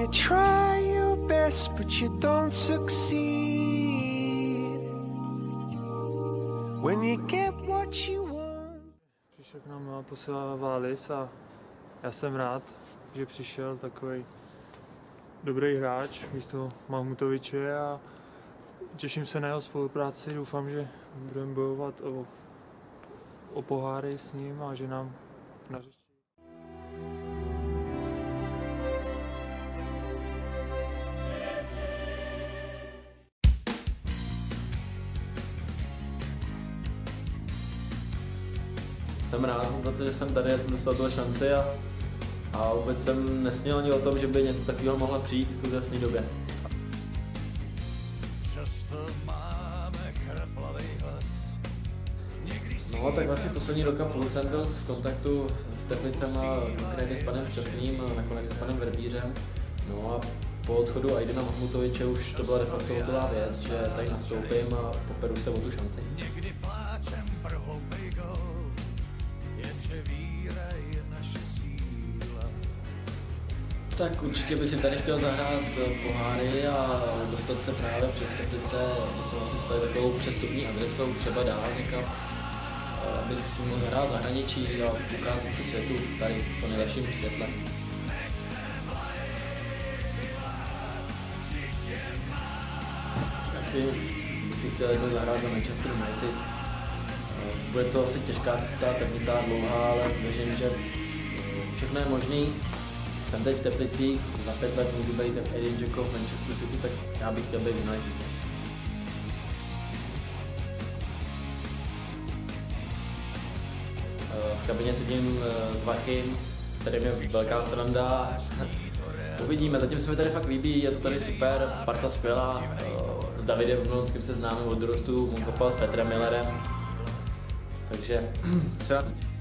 you try your best but you don't succeed. When you get what you want. Přišel k nám posila Vális a já jsem rád, že přišel takový dobrý hráč místo Mahmutoviče a těším se na jeho spolupráci. Doufám, že budeme bojovat o poháry s ním a že nám nařeší. Jsem rád za to, že jsem tady, jsem dostal tuhle šanci a vůbec jsem nesměl ani o tom, že by něco takového mohlo přijít v současné době. No tak vlastně poslední rok a půl jsem byl v kontaktu s Teplicema, konkrétně s panem Šťastným a nakonec s panem Verbířem. No a po odchodu Aidina Mahmutoviče už to byla de facto hotová věc, že tady nastoupím a poperu se o tu šanci. Tak určitě bych si tady chtěl zahrát poháry a dostat se právě přes Teplice, myslím si, tady takovou přestupní adresou, třeba dál někam, abych si mohl hrát v zahraničí a ukázat si světu tady v co nejlepším světle. Asi bych si chtěl jednou zahrát za Manchester United. Bude to asi těžká cesta, trnitá, dlouhá, ale věřím, že všechno je možný. Jsem teď v Teplicích, za 5 let můžu být jak Edin Dzeko v Manchesteru City, tak já bych chtěl být v United. V kabině sedím s Vachym, s kterým je velká sranda. Uvidíme, zatím se mi tady fakt líbí, je to tady super, parta skvělá. S Davidem Vlonským se známe od dorostu, on kopal s Petrem Millerem. Takže se na to